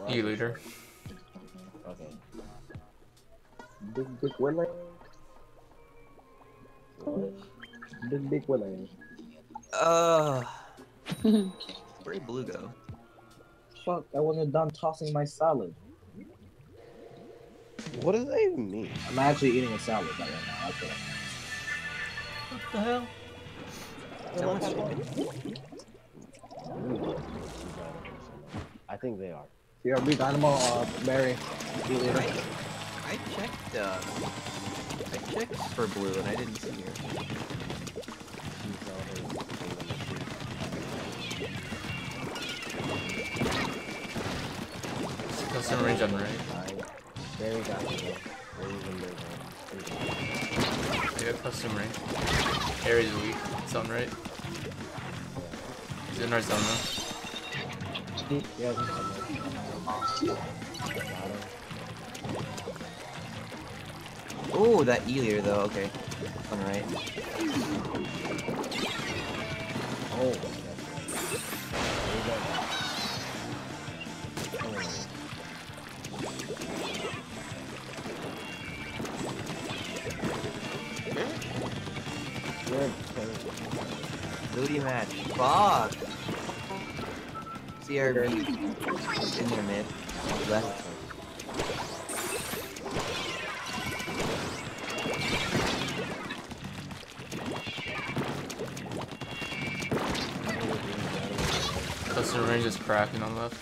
E leader. Okay. Big Willie. What? Big Willie. Uh, where'd blue go? Fuck, I wasn't done tossing my salad. What does that even mean? I'm actually eating a salad right now. That's what What the hell? Someone's chicken? I think they are. Here, be Dynamo, Barry. E leader. I checked for blue and I didn't see her. Custom range on right. Barry got me. Yeah, custom range. Aries weak. It's on right. He's in our zone though. Yeah, Oh, that E leader though, okay. On the right. oh. Booty match. Fuck! CRB. In their mid. Left. Custom range is cracking on left.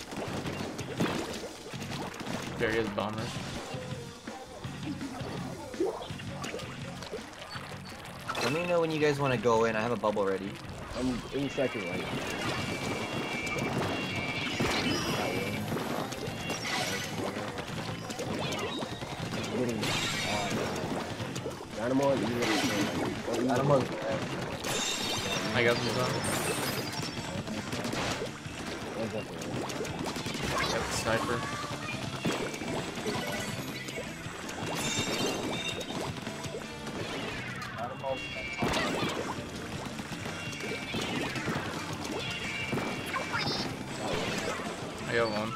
Barry has bomb rush. Let me know when you guys want to go in. I have a bubble ready. I'm in second right. Getting Dynamo and Dynamo. I got some zone. Got the sniper. I got one.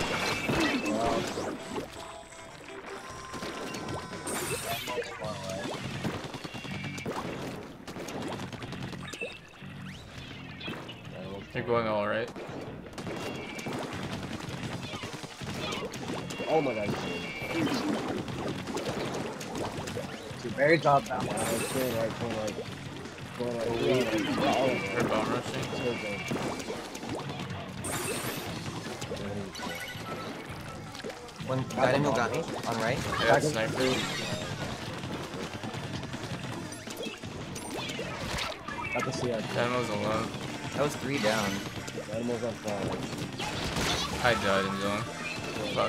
You're going all right. Oh my god. Barry dropped down. Going right. They're bomb rushing. One Dynamo got me. On right. Yeah, sniper. Got to see it. Dynamo's alone. That was 3 down. Dynamo's on fire. I died in zone. Fuck.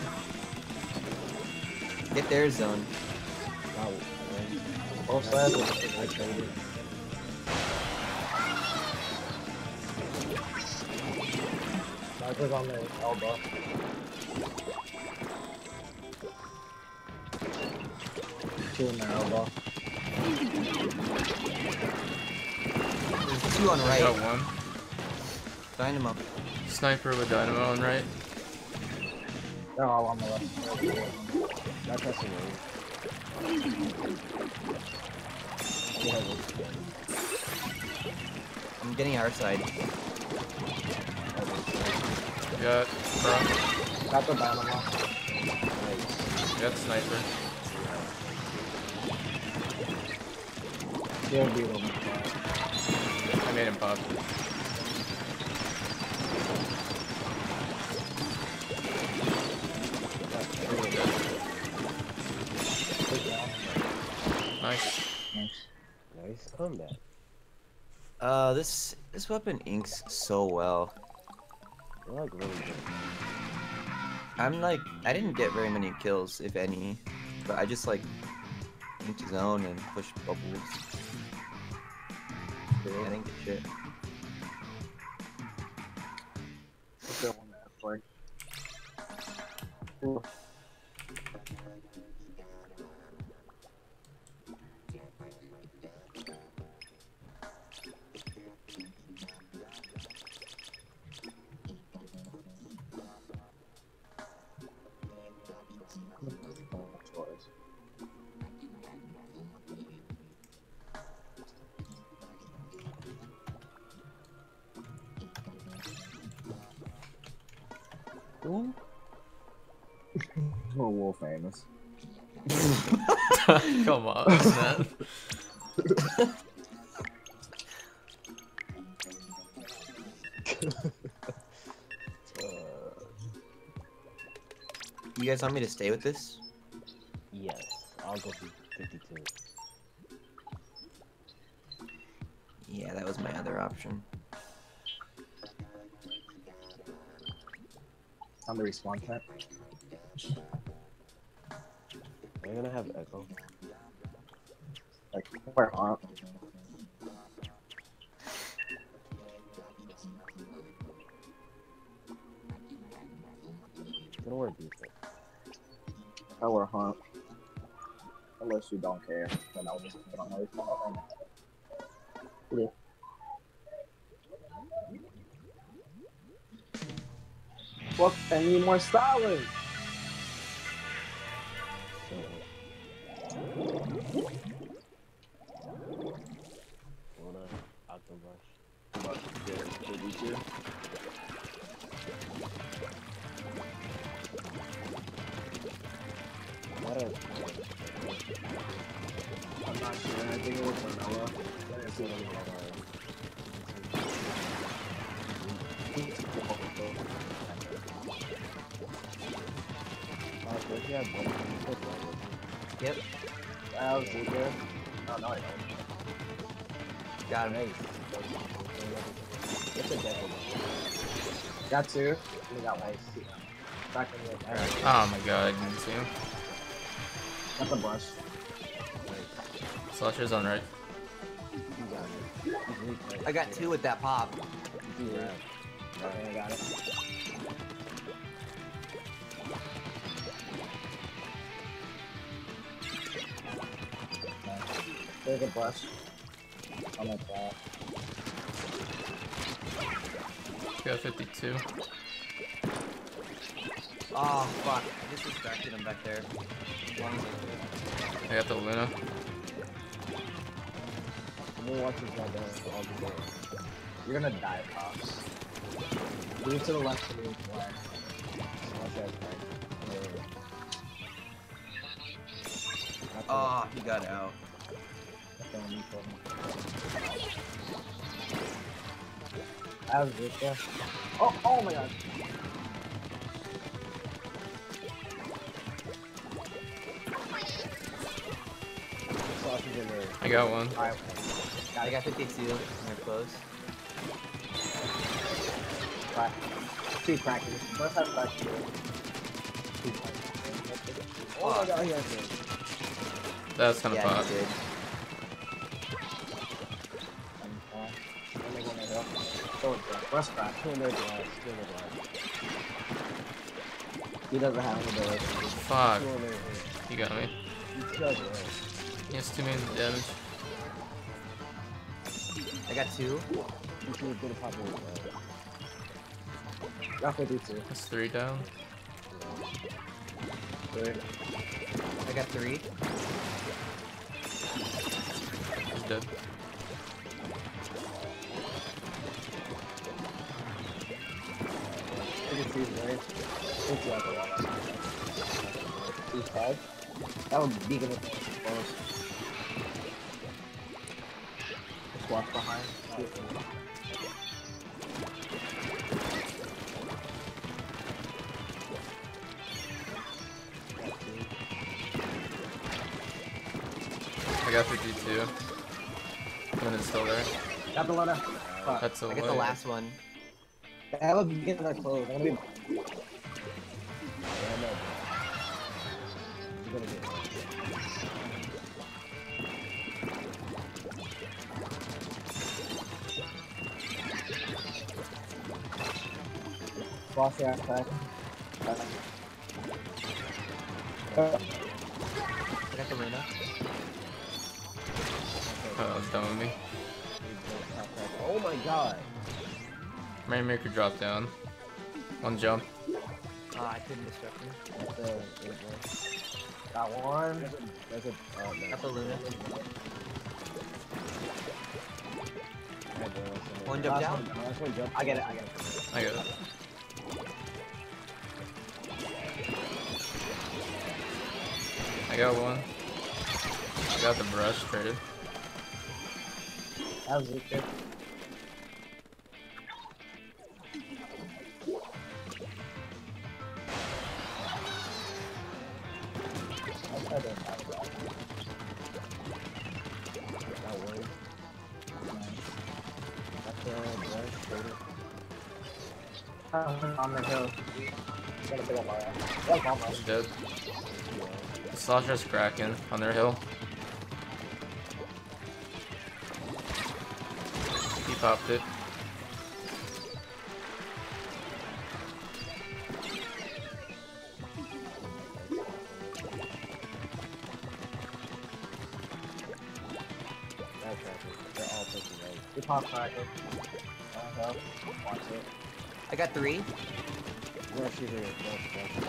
Get their zone. Both sides. I traded. Sniper's on the elbow. Two in the elbow. There's 2 on I right. got one. Dynamo. Sniper with Dynamo on right. They're all on the left. Not pressing me. I'm getting our side. Got front. Got the Dynamo. Got sniper. He'll beat him. I made him pop. Nice. Nice comeback. This weapon inks so well. You're like really good. I didn't get very many kills, if any, but I just like inked zone and pushed bubbles. I didn't get shit. Still on that flag. Ooh. Ooh. Oh, world famous. Come on, man. You guys want me to stay with this? Yes, I'll go for 52. Yeah, that was my other option. On the respawn cat. Are you gonna have echo? Like, where, huh? Gonna wear defense. I wear hunt. Unless you don't care, then I'll just put on my respawn. Yeah. Fuck, I need more silence. Wanna Octobrush? But, yeah, KD2. What a I'm not sure. I think it was vanilla. Let me see what if you had one, you put one. Yep. that was good. Oh, no, I don't. Got him. Nice. It's a decade. Got two. We got one. Back in the Oh my god, I didn't see him. Got the brush. Slasher's on right. I got two with that pop. Yeah. Okay, I got it. There's a brush. On that flat. Got 52. Oh, fuck. I just distracted him back there. I got the Luna. I'm gonna watch this guy down. I'll be there. You're gonna die, Pops. Move to the left to move flag. Watch that guy. Oh, he got out. I was right there. Oh my god. Sausage in there. I got one. Alright. I got 52. We're close. Right. Two crackers. Let's have crackers. Oh my god, he has it. That's kind of Yeah, pop. he did. Brush crack. Kill their glass. Kill their glass. He doesn't have any ability. Fuck. Kill their head. You got me. You killed their head. He has 2 million damage. I got two. You should have been a popular guy. Got 52. That's 3 down. Good. I got three. He's dead. That would be gonna close. Just walk behind. I got 52. Luna's still there. Got the letter. Fuck. That's a I got the last one. That would be getting that close. I'm gonna be. Yeah, I know. You're gonna get hurt. Boss ass back. I got the Luna. Oh, it's done with me. Oh my god. Rainmaker dropped down. One jump. Oh, I couldn't distract him. Got one. That's a. Oh, no. Got the Luna. I had one. One jump Last down. Last one jump. I get it. I get it. I got it. I got one. I got the brush traded. That was it, kid. I don't have that. That works. That's brush, traded. On the hill. Gonna pick up my ass. Like almost. Dead. Slasher's cracking on their hill. He popped it. That's tracking. They're all pushing right. We pop cracker. Watch it. I got 3. Brush either. Brush.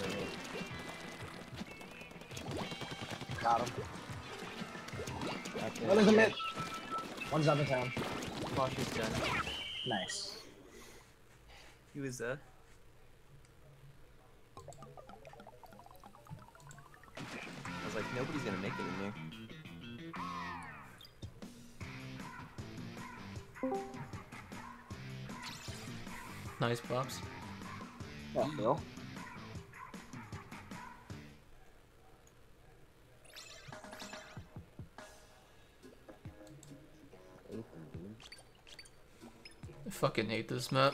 Got him. That's Oh, there's a mid. One's up in town. Flasher's done. Nice. He was I was like, nobody's gonna make it in there. Nice pops. Yeah, Phil. I fucking hate this map.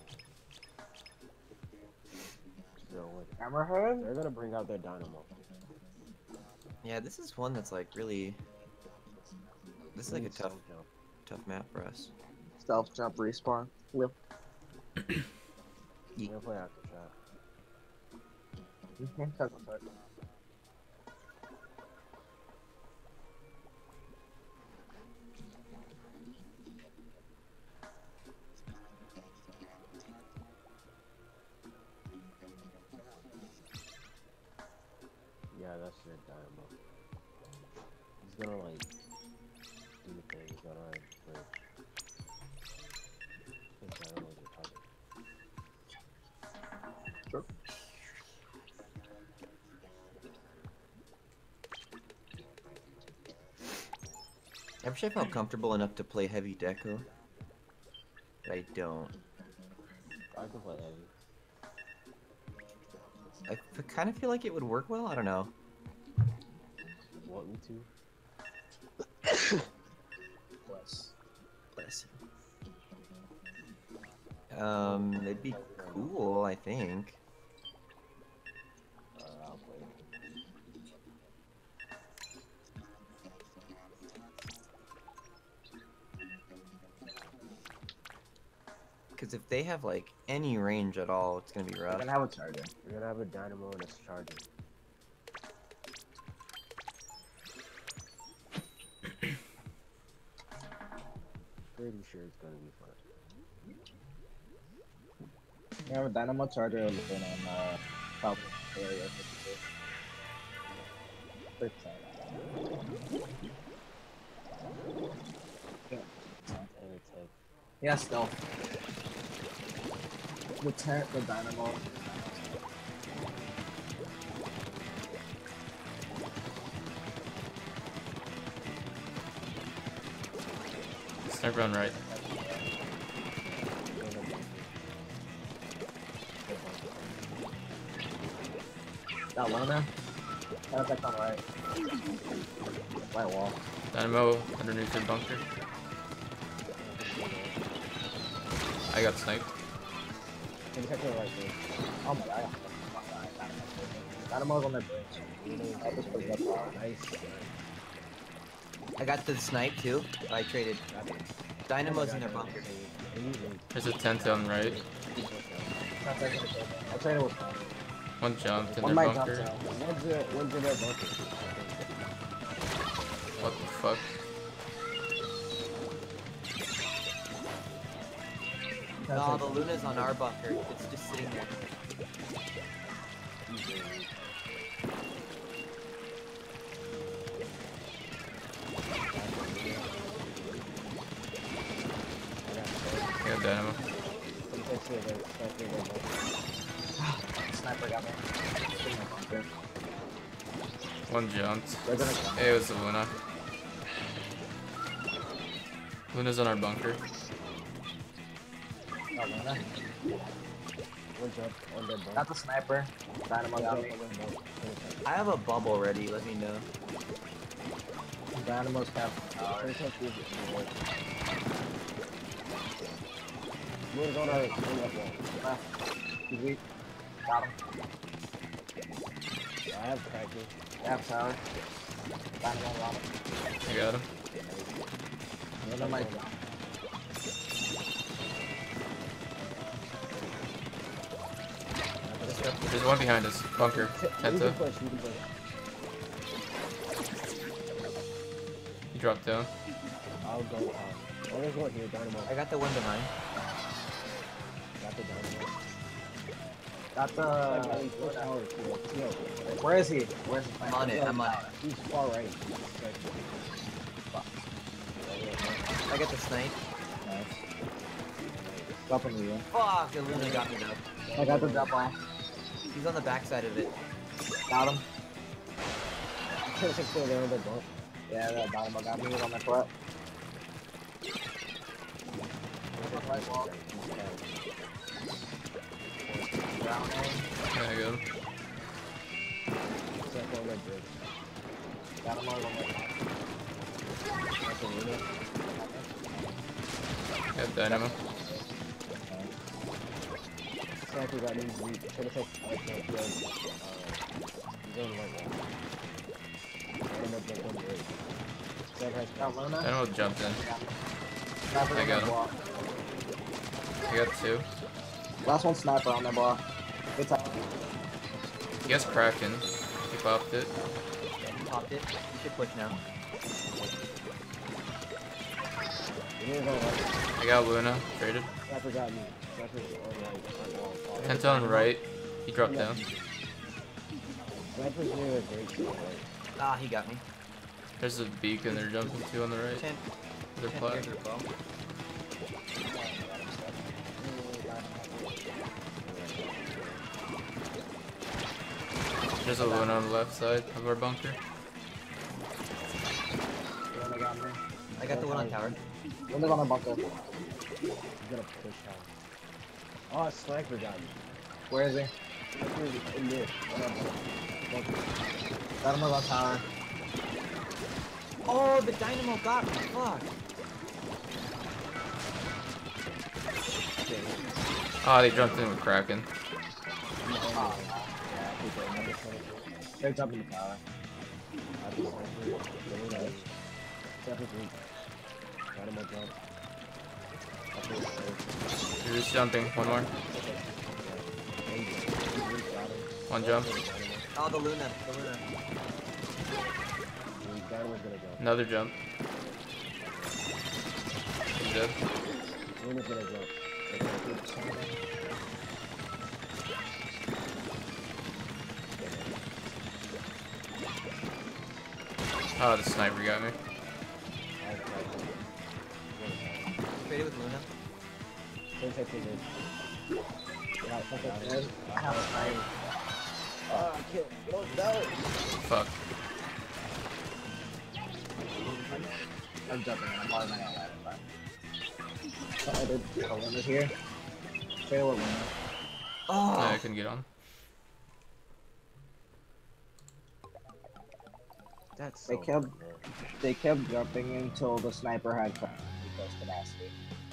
Hammerhead? They're gonna bring out their dynamo. Yeah, this is one that's like really. This is like a tough Jump. map for us. Stealth jump respawn. Flip. We're gonna play after shot. Yeah, that's their dynamo. He's gonna like do things on our bridge. His dynamo's your target. Sure. I wish I felt comfortable enough to play heavy deco. But I don't. I can play heavy. I kind of feel like it would work well. I don't know. Want me to? Bless. Bless you. It'd be cool, I think. I'll play. Because if they have like any range at all, it's gonna be We're rough. gonna have a charger. We're gonna have a dynamo and a charger. Pretty sure it's gonna be fun. We have a dynamo charger in south area. 50%. And it's like, Yeah, stealth. The tent, the dynamo. Sniper on right. That Lona. That's like on right. White wall. Dynamo underneath your bunker. I got sniped. Can you check the right there? Oh my god. Dynamo's on the bridge. I'll just put it up. nice. I got the snipe too. I traded. Dynamo's in their bunker. There's a tent on right. I'll trade it with One jumped in one their might jump bunker. down. When's in their bunker? What the fuck? No, the Luna's on our bunker. It's just sitting there. I got dynamo. Sniper got me. One jumped. They're gonna come. It was the Luna. Luna's on our bunker. Oh, Luna. One jump on dead bone. Got the sniper. Dynamo One got jump me. on dead bone. I have a bubble ready. Let me know. Dynamo's capping. Luna's on our left wall. Left. He's weak. Got him. I have cracked it. Half tower. Dynamo got him. I got him. Luna might jump. There's one behind us. Bunker. You can Tenta. push, you can push. He dropped down. I'll go out. Oh, there's one here, Dynamo. I got the one behind. Got the Dynamo. Got Push the. tower, Tio. Where is he? Where's the I'm on it. I'm on it. He's far right. I got the snipe. Nice. Up in the room. Fuck, the Luna got me though. I got the jump off. He's on the backside of it. Got him. Still there on the bump. Yeah, that Dynamo got me on my foot. Right wall. Down there. Yeah, I got him. Except on that bridge. Got him on my foot. That's a Luna. Got Dynamo. Sniper got me weak. Trying to take he's on the right wall. Dynamo jumped on the bridge. Sniper has Got Luna. Dynamo jumped in. Sniper I on got that him. block. I got two. Last one sniper on that block. Good time. He has Kraken. He popped it. Popped it. You should push now. Luna's on right. I got Luna. Traded. Sniper got me. Sniper's on right. On wall. Penta on right. He dropped down. Sniper's near the bridge. on right. Ah, he got me. There's a beacon they're jumping to on the right. 10. They're 10 plat. years as well. There's a Luna on the left side of our bunker. Luna got me. I got the one on tower. Luna's on our bunker. He's gonna push out. Oh, sniper got me. Where is he? Sniper's in there. On our bunker. Got him on tower. Oh, the Dynamo got me. Fuck. Ah, they jumped in with Kraken. Oh, they're jumping the tower. I just sniper. Really nice. Sniper's weak. Dynamo jump. I feel safe. They're just jumping. One more. One jump. Oh, the Luna. The Luna. Dynamo's gonna jump. Another jump. He's dead. Luna's gonna jump. Oh, the sniper got me. Traded with Luna. Oh, I can't. No. Fuck. I'm jumping. I'm probably not gonna let it, but. Oh, Luna's here. Stay with Luna. No, Oh, I couldn't get on. That's They kept jumping until the sniper had because tenacity.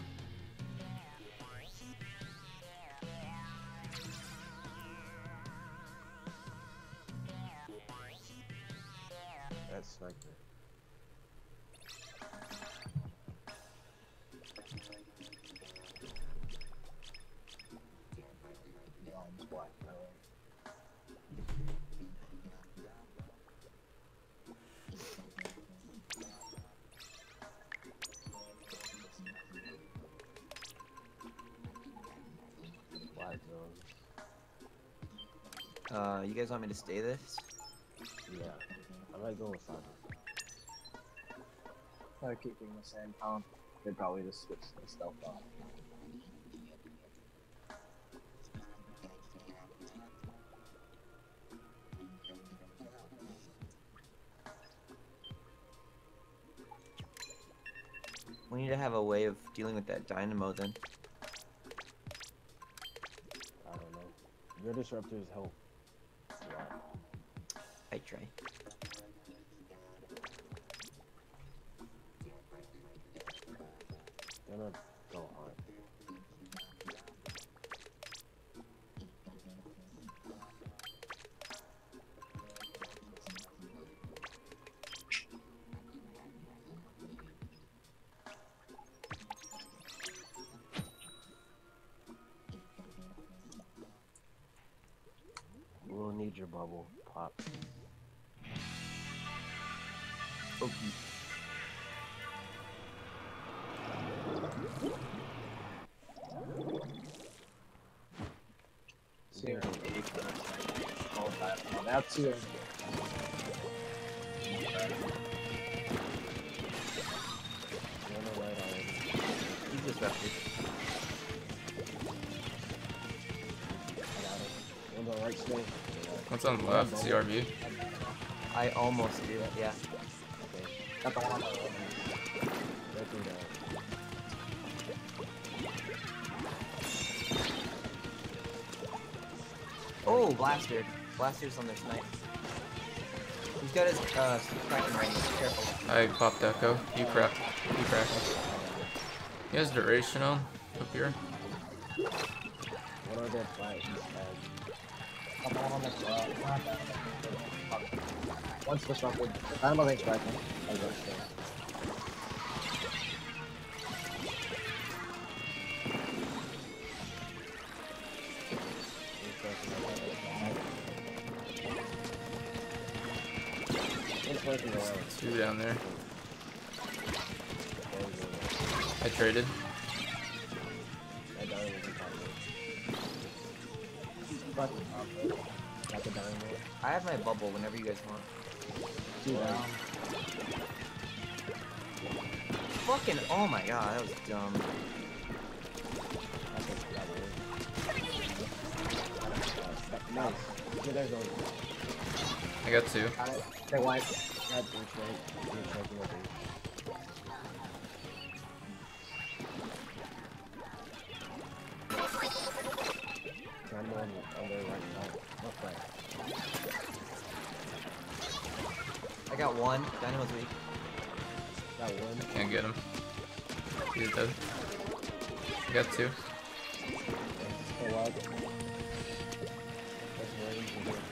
That's sniper. you guys want me to stay this? Yeah. I might go with Cyber. Probably keeping the same pound. They'd probably just switch the stealth on. need to have a way of dealing with that dynamo then. I don't know. Your disruptors help. Yeah. I try. Gonna go hard. We'll need your bubble pop. Okay. See, all that. That's it. You're on the right already. He's disrupted. I got it. You're on the right still. What's on the left? CRV. I almost did it, yeah. Okay. Got the one on the right. Right through that. Oh, Blaster. Blaster's on their snipe. He's got his Kraken right here. Careful. I popped Echo. You crack. You crack. He has duration on up here. One on that fight. He's tagged. Got the one on the Once disrupted. Dynamo thing's back in. I got it. It's working around. Two down there. I traded. That dynamo was impossible. But, Got the dynamo. I have my bubble whenever you guys want. two down. Fucking, oh my god, that was dumb. That's what that was. Nice. Yeah, there's those. I got two. Got it. They wipe. Got breach right. Breach right through the breach. Dynamo on the right side. Left side. I got one. Dynamo's weak. Got one. Can't get him. He's dead. I got two. Still alive. That's range and good.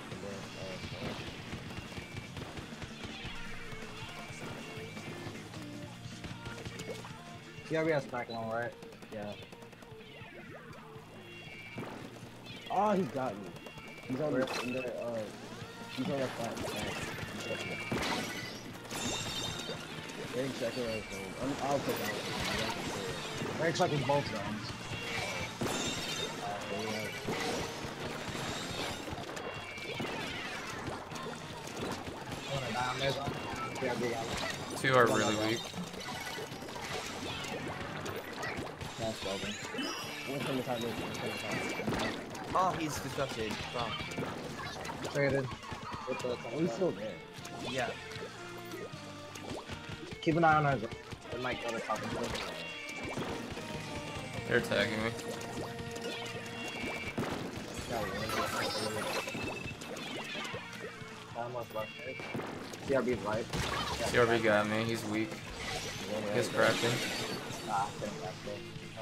CRB has Kraken on, right? Yeah. Oh, he got me. He's on the, he's on the flat back. Getting second right zone. I'll take out. They're expecting both zones. Down there, zone. CRB got it. Two are really weak. That's building. One's from the top, one's from the top. Oh, he's disrupted. Wow. Traded. With the Oh, he's still there. Yeah. Keep an eye on our zone. It might go to top of the zone. They're tagging me. Got one. Almost left side. CRB's right. CRV got me. He's weak. One right. He's cracking. Ah, getting back there.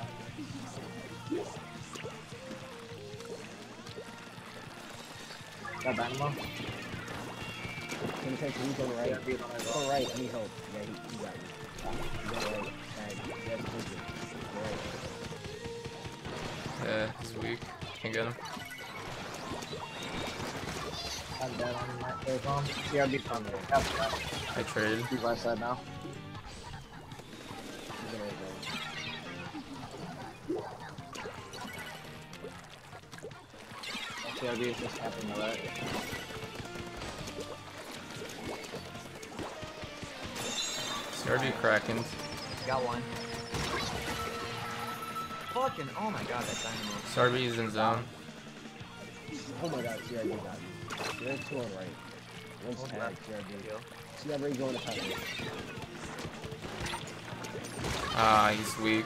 Got Dynamo? Can you take he's on the right? CRB's on our He's zone. on the right, I need help. Yeah, he got me. He's on the right. Tag. He has vision. Right. Yeah, he's weak. Can't get him. I'm dead on my zone. CRB's on there. That's right. I traded. He's right side now. He's on the right zone. CRB is just tapping the right. CRV cracking. Got one. Fucking, oh my god, that dynamo. CRV is in zone. Oh my god, CRB got me. There's two on right. One's Hold tagged, left. CRB. Kill. CRB going to top right. Ah, he's weak.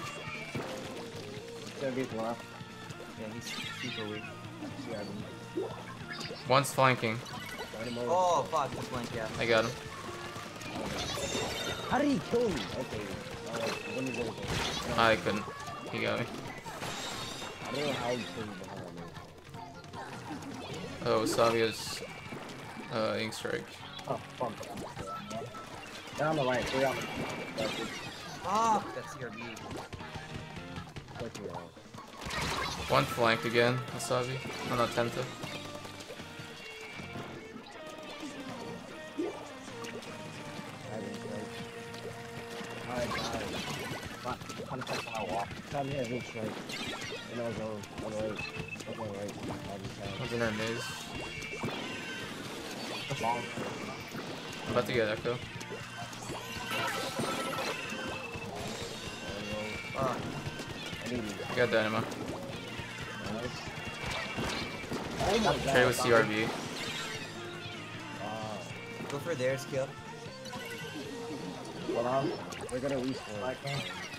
CRB's left. Yeah, he's super weak. CRB. One's flanking. Dynamo. Oh, fuck, this blank, yeah. I got him. How did he kill me? Okay. Let me go. I couldn't. He got me. I don't know how he killed me behind me. Oh, Savia's ink strike. Oh, fuck. They're on the right. They're on the right. Fuck, that's CRB. Fuck you all. One flanked again, Wasabi. Oh, not Tenta. I didn't strike. I died. What? 100 seconds on my wall. Tommy has no strike. And I was on the right. I'm on the right. I just had. One's in our maze. Long. I'm about to get Echo. Fuck. I need you. I got Dynamo. Nice. Oh my Trade with CRB. Go for theirs, kill. Hold on. They're gonna respawn. I can't.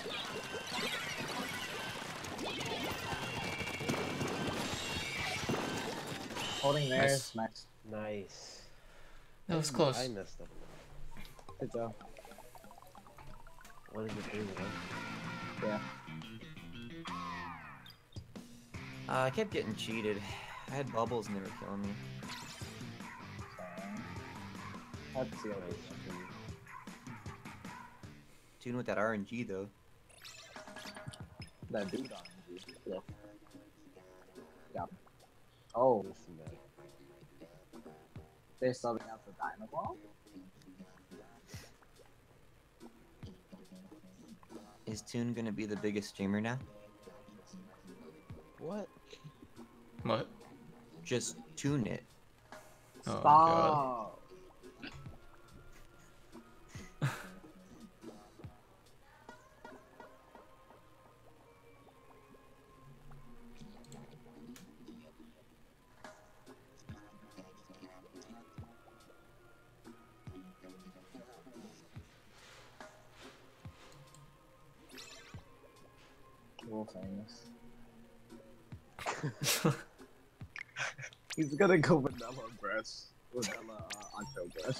Holding theirs. Nice. Nice. That was close. I messed up. Good job. What is it doing, man? Yeah. I kept getting cheated. I had bubbles and they were killing me. Hard to see how they Tune with that RNG though. that dude on you. Yeah. Yeah. Oh, Listen, man. they're subbing out for Dynamo? Is Tune gonna be the biggest streamer now? What? What? Just tune it. Oh, God. Stop! World famous. He's gonna go vanilla breast. Vanilla Ancho breast.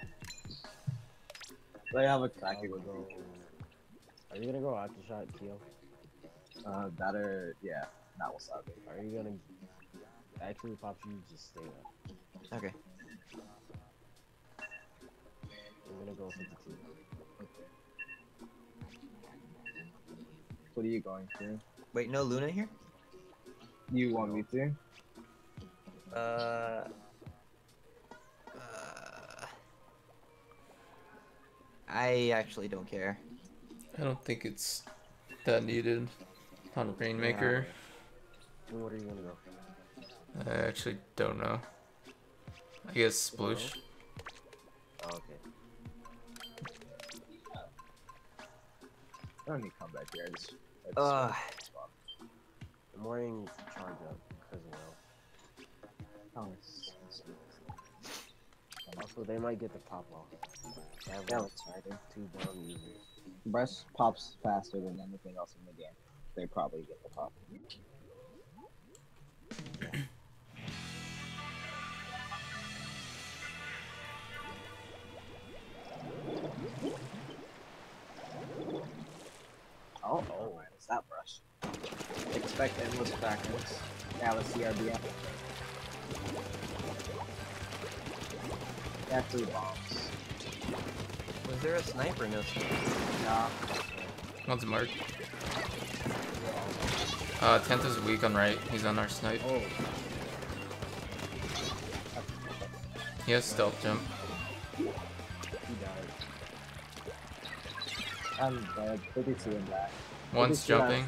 They have a cracking with Go. Are you gonna go after shot, Keo? that or yeah, not wasabi. Are you gonna actually pop you? Just stay up. Okay. I'm gonna go 52. What are you going to? Wait, no Luna here? You want me to? I actually don't care. I don't think it's that needed on Rainmaker. Then what are you gonna go? I actually don't know. I guess Sploosh. Oh, okay. I don't need to come back here. I just I'm wearing charge up because well. oh, Also, they might get the pop off. They have yeah, like it's right. 2 bomb users. Breast pops faster than anything else in the game. They probably get the pop. Oh, it's that brush. Expect endless practice. Yeah, with CRBM. Yeah, 3 bombs. Was there a sniper? No sniper. Nah. One's marked. Tenta's weak on right. He's on our snipe. Oh, He has stealth jump. he died. I'm dead. 52 in back. One's 52 jumping.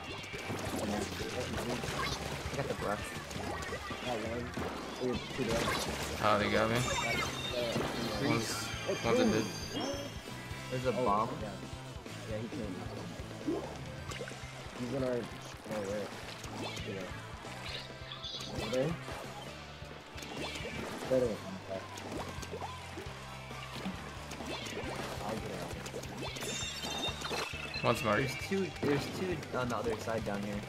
I got the brush. Not one. 2 dead. Oh, they got me. That's, One's a mid. There's a Oh, bomb. Yeah, yeah, he killed me. He's in our right. Yeah. There. Better with him, but I'll get out. One's marked. There's two on the other side down here.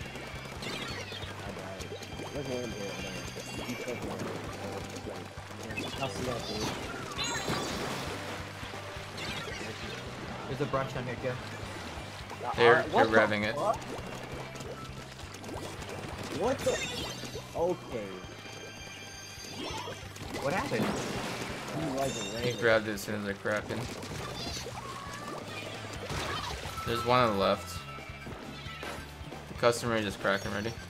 I died. There's one here, man. He's so far. I'll see that dude. There's a brush down here, too. They're What the grabbing it. fuck? What the? Okay. What happened? He like He ran. grabbed it as soon as I cracked him. There's one on the left. The customer just cracked him already.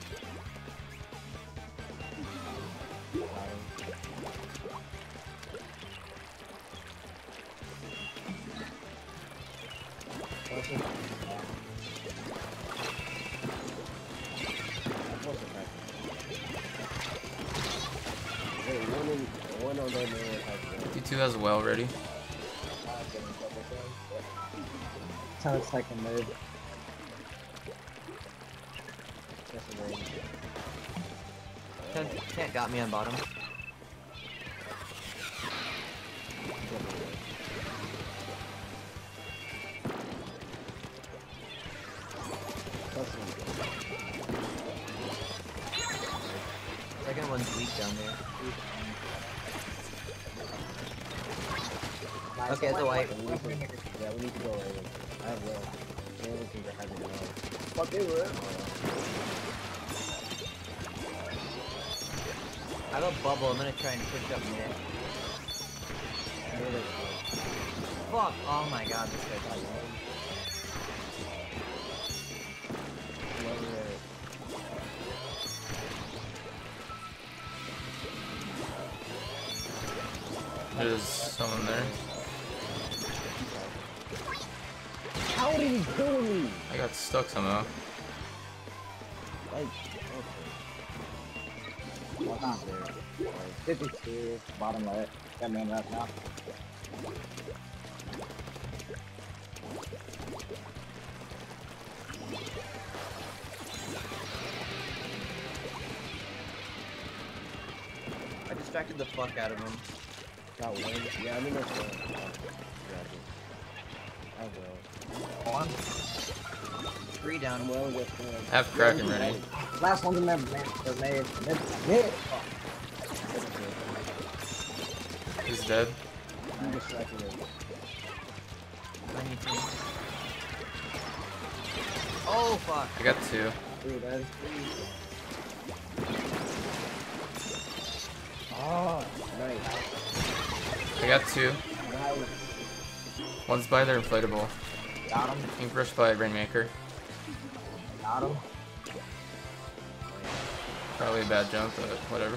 One on that man has D2 has a well ready. Sounds like a move. just a range. Tent got me on bottom. Second one's weak down there. Okay, it's a white. Yeah, we need to go right. I have well. Anyone can have it now. Fuck they were. I have a bubble. I'm gonna try and push up mid. Fuck! Oh my god, this guy's so low. There's someone there. How did he kill me? I got stuck somehow. Like, okay. What's on there? 52, bottom right. That man left now. I distracted the fuck out of him. Got one. Yeah, I mean that's one. I will. One. 3 down. I'm well with one. Have Kraken ready. Last one's in there, man. They're made. Mid. He's dead. I'm distracted him. 92. Oh fuck. I got two. Three dead. Oh, nice. I got two. Nice. One's by their inflatable. Got him. Ink Rush by Rainmaker. Got him. Probably a bad jump, but whatever.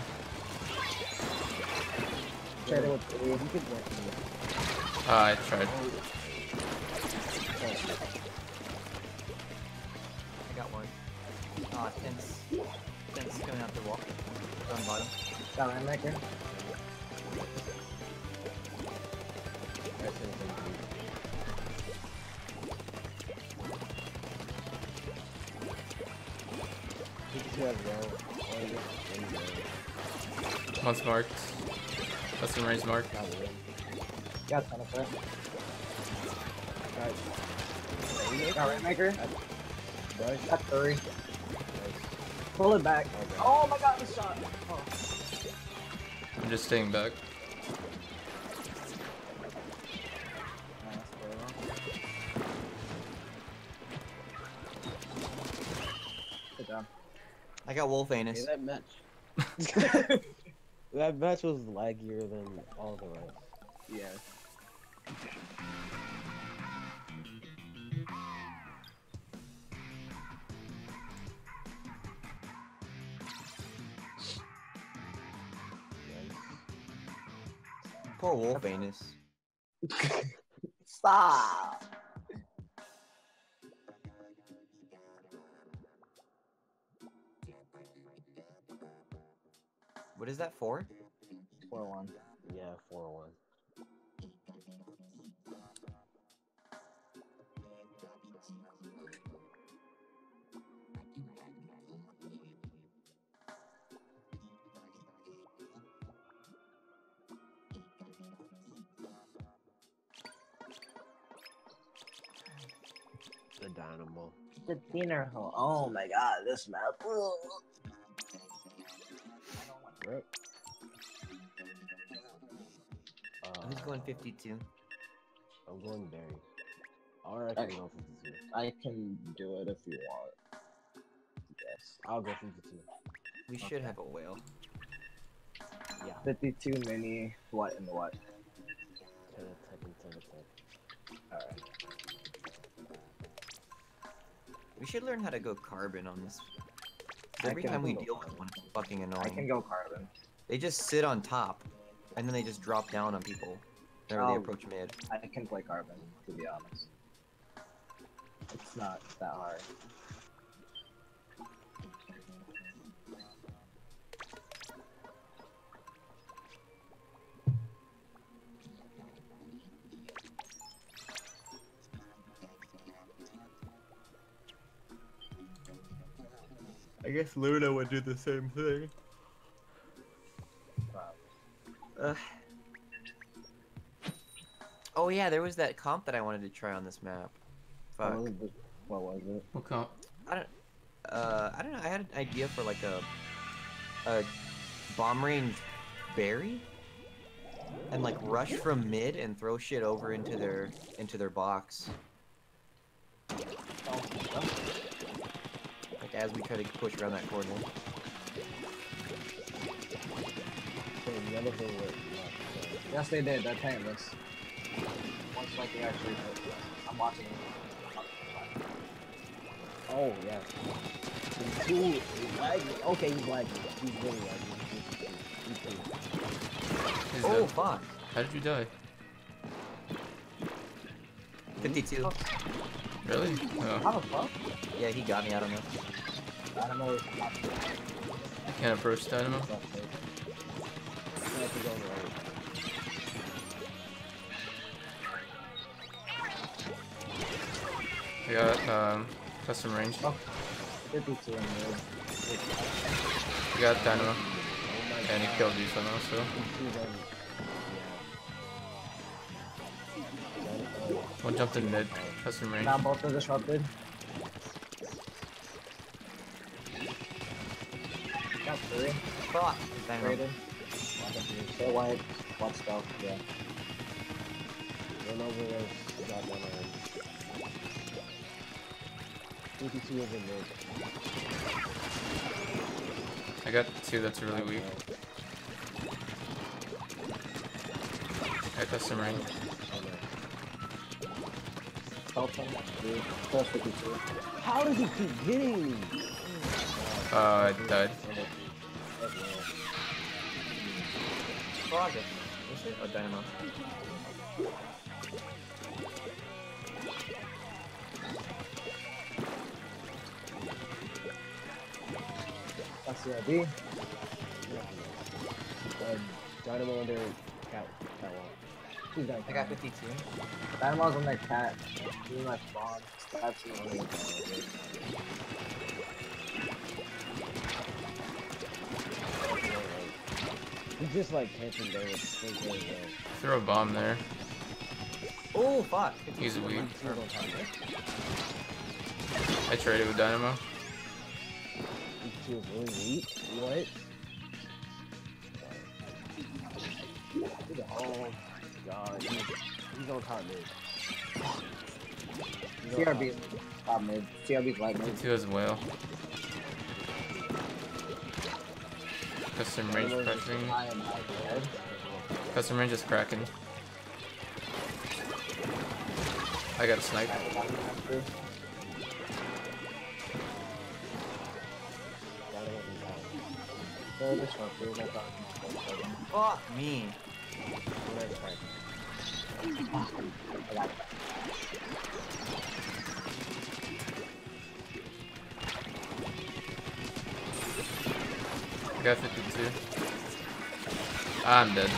Traded with three. You could work me. I tried. I got one. Ah, tents. Tents coming out the wall. On bottom. Got Rainmaker. That's it. You can have well. One's marked. Custom range marked. Got one. Got ton of it. Got Got Rainmaker. Nice. Got three. Nice. Pull it back. Okay. Oh my god, the shot. Oh. I'm just staying back. Good job. I got Wolf Hey, Anus. that match. That match was laggier than all the rest. Yeah. Poor Wolf Anus. Stop. What is that for? 4-1. Yeah, 4-1. The Dynamo. The dinner hall. Oh my god, this map. Rip. Who's going 52? I'm going Barry. Or I can go 52. I can do it if you want. Yes. I'll go 52. We should have a whale. Yeah. 52 mini. What and what? 10 attack and 10 attack. Alright. We should learn how to go carbon on this. 'Cause I every can time we go deal with one, it's fucking I can annoying. go carbon. They just sit on top, and then they just drop down on people whenever they Oh. approach mid. I can play carbon, to be honest. It's not that hard. I guess Luna would do the same thing. Oh yeah, there was that comp that I wanted to try on this map. Fuck. What was it? What comp? I don't know. I had an idea for like a bomb range berry, and like rush from mid and throw shit over into their box. Like as we try to push around that corner. So the other thing was, Yes, they did. They're paying this. Once like they actually did. I'm watching. oh yeah. He's lagging. Okay, he's lagging. He's really lagging. He's He's Oh dead. fuck. How did you die? 52. Really? How Oh. the fuck? Yeah, he got me. I don't know. Dynamo is not Can't approach Dynamo. I have to go right. I got custom range. 52 in mid. I got Dynamo. Oh my And he killed you somehow, so. One jumped in mid. Custom range. Now both are disrupted. Got 3. Fuck. Dynamo. Traded. Stay white. Watch stuff. Yeah. Run over there. Got one on. 52 is in mid. I got 2 that's really weak. I got custom range. Stealth on 3. Plus 52. How does he keep hitting me? I died. Fuck it. What's it? Oh, Dynamo. That's the ID. Dynamo under catwalk. He's got I got 52. Dynamo's on their cat. He's my spawn. That's really He's just like camping there with things going well. Throw a bomb there. Oh fuck. He's weak. He's on top of it. I traded with Dynamo. He was really weak. What? Oh my god. He's on top mid. He's on CRB. Top mid. CRB's light mid. 2 as well. Custom range pressuring. I am out dead. Custom range is cracking. I got a snipe. Fuck me. I got 52. I'm dead.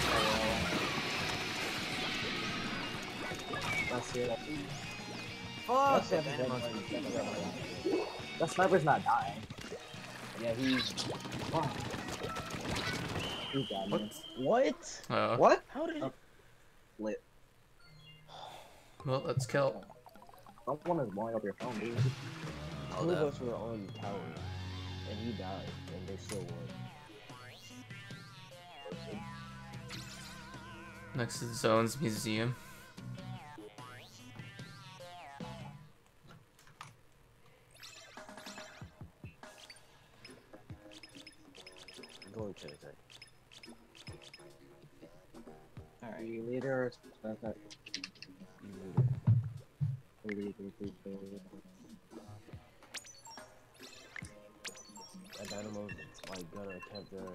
That's it. Fuck. That's it. Dynamo's That sniper's not dying. Yeah, he's. He's got me. What? What? How did it? Lit. Well, let's kill. Someone is blowing up your phone, dude. Two of us were on tower, and he died, and they still won. Next to the Zones Museum. Go to attack. Alright. You leader, okay. That Dynamo's like gonna attempt the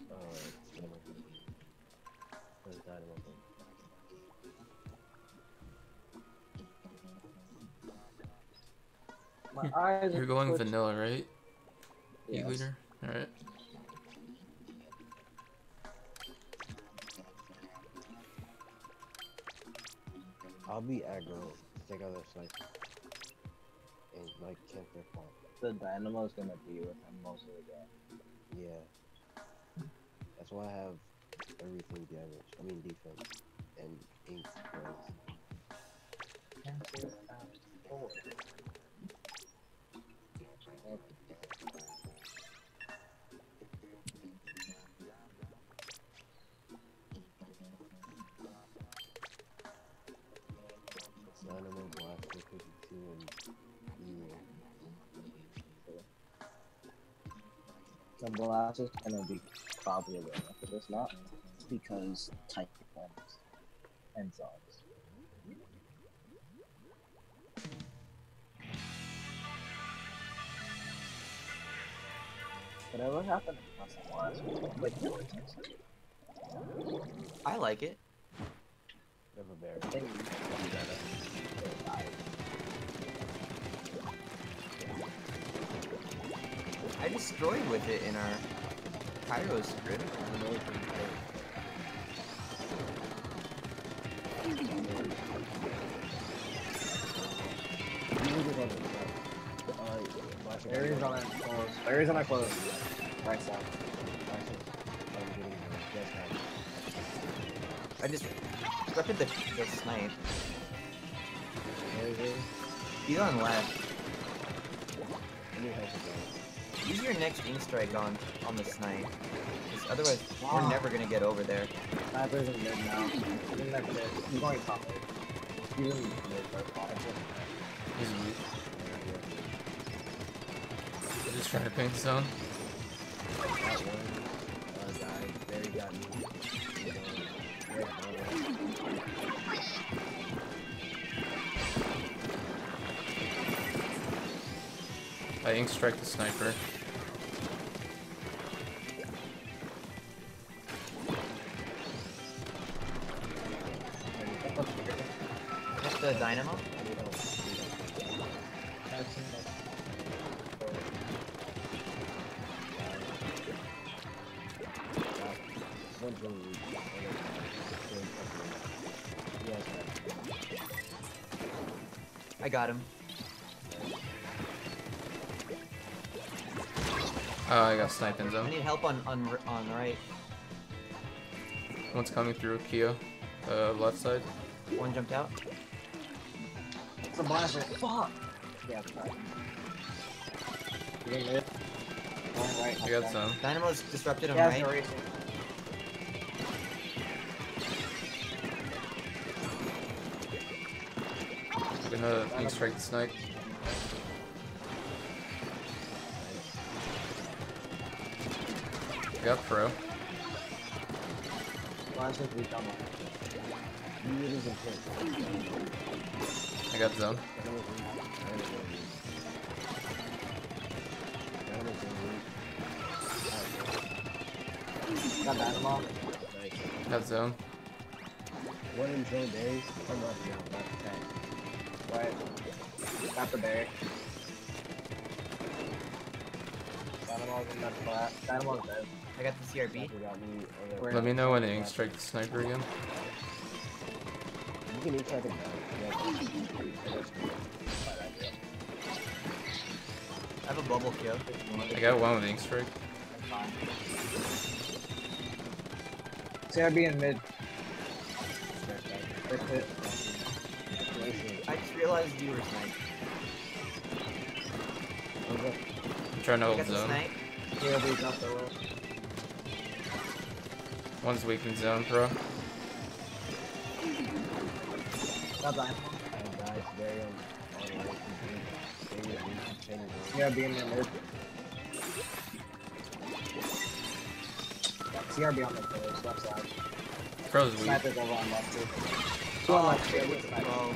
Dynamo thing. My eyes You're are going twitching. vanilla, right? Yes. E-leader? Alright. I'll be aggro, take out their sniper, and like camp their farm. The Dynamo's gonna be with him most of the game. Yeah. That's why I have everything damage. I mean defense and ink sprays. Dynamo, Blaster, 52, and Eel. The blast is gonna be probably a winner for this map because type performance and zones. Whatever happened to last week? Like, I like it. Never bear. I think we should do better. I destroyed with it in our Pyro script. Arizona close. Arizona close. Right side. I just disrupted the snipe. He's on left. Use your next ink strike on the snipe. 'Cause otherwise, we're never gonna get over there. Sniper's in mid now. He's in that mid. He's going top mid. He's in mid first bottom. He's weak. They're just trying to paint the zone. That one guy, Barry got me. I ink strike the sniper. What's the Dynamo? One's really weak. Yes, I got him. Oh, I got sniped in I zone. need help on right. One's coming through Kia. Left side. One jumped out. It's a blaster. Fuck! Yeah, that's right. He's in mid. Going right. I got zone. Dynamo's disrupted him Yeah, right. sorry. I'm gonna ink strike the snipe. I got pro. Blaster's weak on one. he is intense. I got zone. Got Dynamo. Got zone. One in zone days, come up now, back attack. Right. Got the berry. Dynamo's in that flat. Dynamo's dead. I got the CRB. Sniper got me on the- Let me know when to ink strike the sniper again. You can each have it now. I have a bubble kill. I got one with ink strike. Fine. CRB in mid. Rip it. I just realized you were sniped. I'm trying to I hold got the zone. snipe. KOB's up the road. One's weak in zone, bro. Bye-bye. And guys, very on the way to do. CRB in the mid. CRB on the pillars, left side. Pro's weak. Sniper's over on left too. Two on Oh, left, shit, two with the sniper. bow.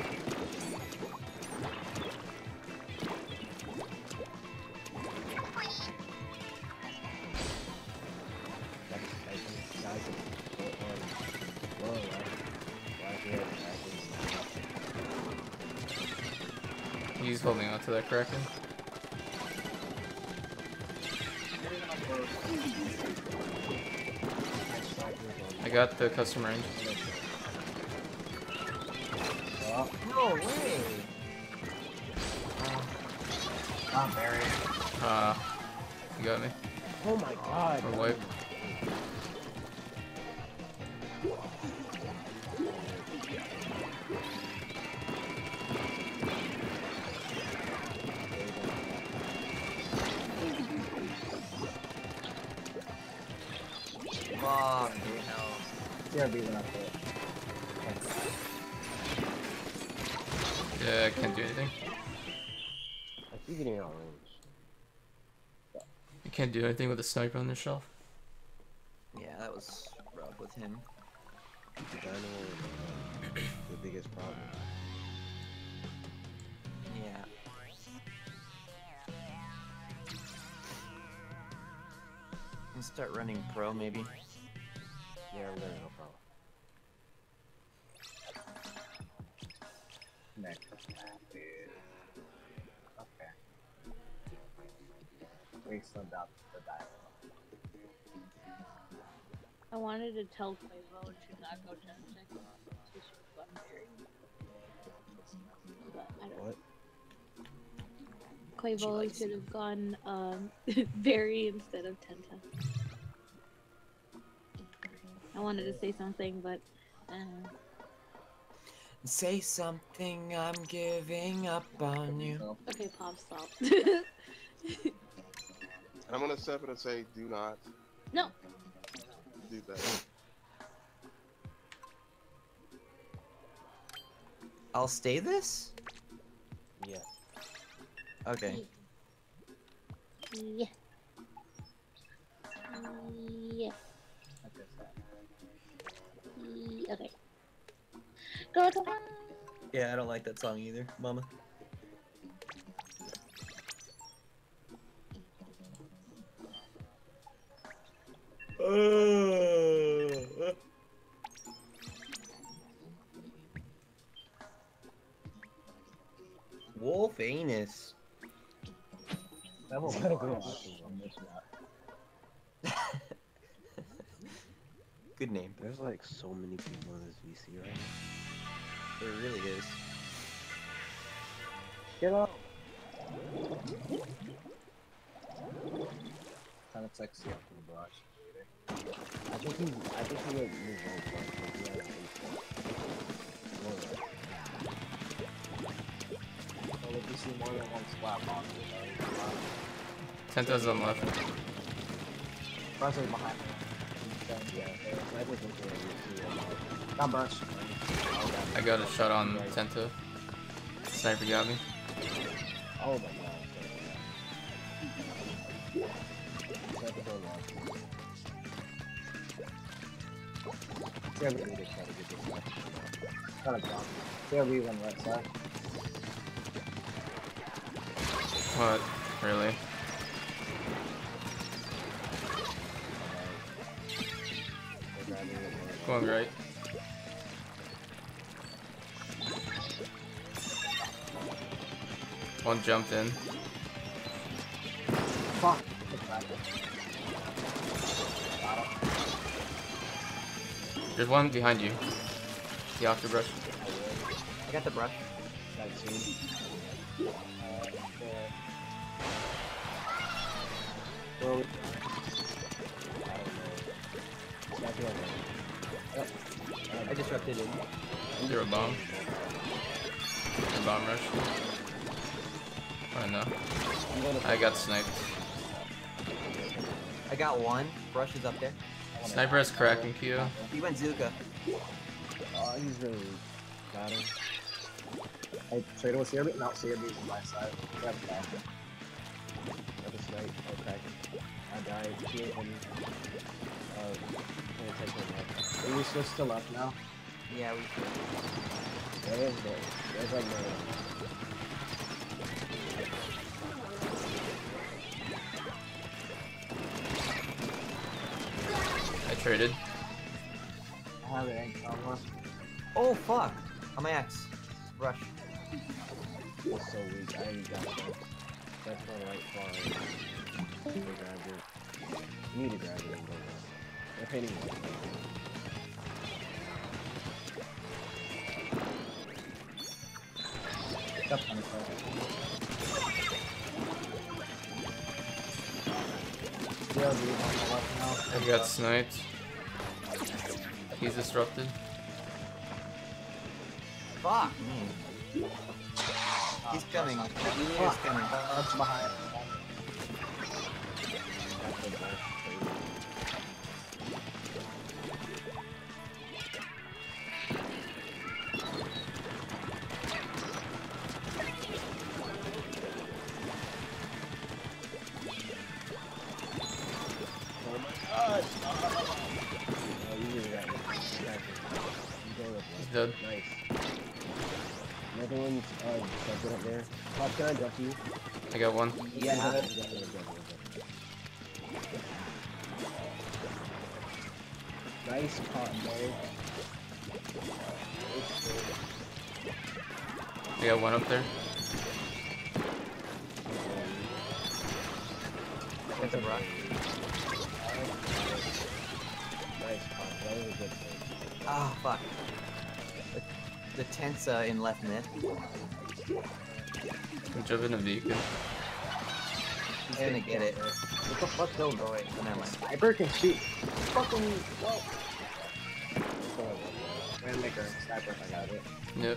He's holding on to that Kraken. I got the custom range. No way! I'm buried. You got me. Oh my god. Or wipe. Fuck, dude, no. CRB went up there. Yeah, I can't do anything. I keep getting out of range. You can't do anything with a sniper on the shelf. Yeah, that was rough with him. Dino is the biggest problem. Yeah. Let's start running pro, maybe. Yeah, I'm gonna no problem. Next. Okay. We slipped out the dialogue. I wanted to tell Quavo to not go 10 seconds. She should have gone Barry. But I don't know. What? Quavo should have gone Barry instead of Tenta. I wanted to say something, but Say something, I'm giving up on you. okay, Pop, stop. And I'm gonna step in and say, do not No, do that. I'll stay this? Yeah. Okay. yeah, yeah, okay. Go to one. Yeah, I don't like that song either, mama. Wolf anus. That will It's be gotta go on this map. Good name. There's like so many people in this VC right now. It really is. Get up! Kind of sexy up in the brush. I think he like moved on. Well, if you see more than one splat box, Tenta's on left. Brush is behind me. Yeah, sniper's looking at you. Not brush. I got a shot on Tenta. Sniper got me. Oh my god. Sniper's on left. CRB, Let me just try to get this left. got a drop. CRB on the right side. What? Really? They're grabbing it. Going right. One jumped in. Fuck! Good back. There's one behind you. The octobrush. I got the brush. Got two. Where are we? Sniper on left. I disrupted it. Threw a bomb. And bomb rush. Oh no. I'm gonna I got sniped. I got one. Brush is up there. Sniper has Kraken Q. He went Zuka. Oh, he's really weak. Got him. Hey, trade with CRB? No, CRB's on my side. Yep, back. Got the snipe. Okay. I died. Two of them. Gonna take one left. Can we switch to left now? Yeah, we should. There's like no. I traded. I have an egg somewhere. Oh fuck! On my X. Rush. It's so weak. I ain't got that. That's my right far. Need to grab it. You need to grab it and go left. They're painting left. That's on the side. CRB's on the left now. I got sniped. He's disrupted. Fuck me. He's coming. He's coming. That's behind. That's the best. Oh my god! Oh, you really got me. You go up He's left. dead. Nice. Another one's jumping up there. Pop, can I jump to you? I got one. Yeah. Nice combo. I got one up there. Get the rush. Nice combo. That was a good thing. Ah, fuck. The tent's in left mid. I'm jumping a beacon. He's gonna get it. What the fuck, though? Oh wait, never mind. Sniper can shoot. Fucking well. Rainmaker and sniper if I got it. Yep.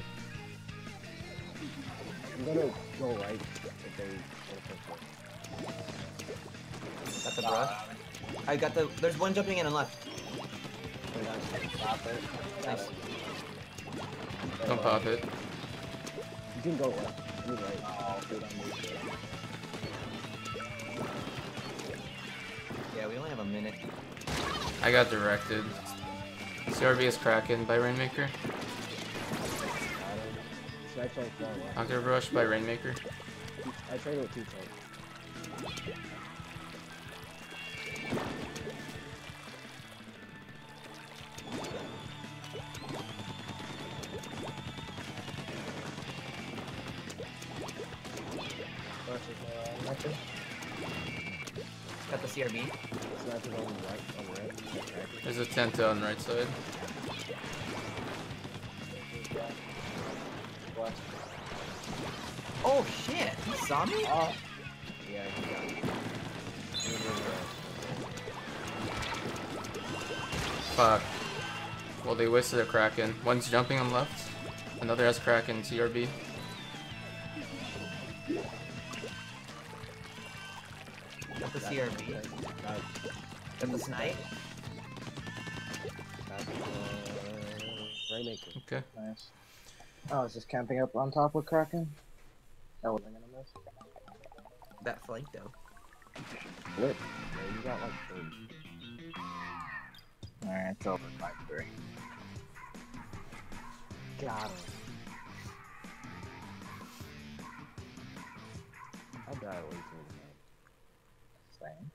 I'm gonna go right if they go for Got the brush. I got the. There's one jumping in and left. Stop it. Nice. Don't pop it. You can go left. I mean right. Oh, dude, I'm weak. Yeah, we only have a minute. I got directed. CRB is Kraken by Rainmaker. Snipes on far left. Hunter Brush by Rainmaker. I traded with two tanks. Got the CRB. Snipers on the right, on the right. There's a Tenta on the right side. Oh shit! He saw me? Oh! Yeah, he got me. Fuck. Well, they wasted a Kraken. One's jumping on left. Another has Kraken CRB. Got the CRB. Got the snipe. Rainmaker. Okay. Nice. Oh, I was just camping up on top with Kraken. That wasn't gonna miss. That flank though. Flip. Yeah, you got like 3. Alright, it's over 5-3. Got him. I died way too much. Same.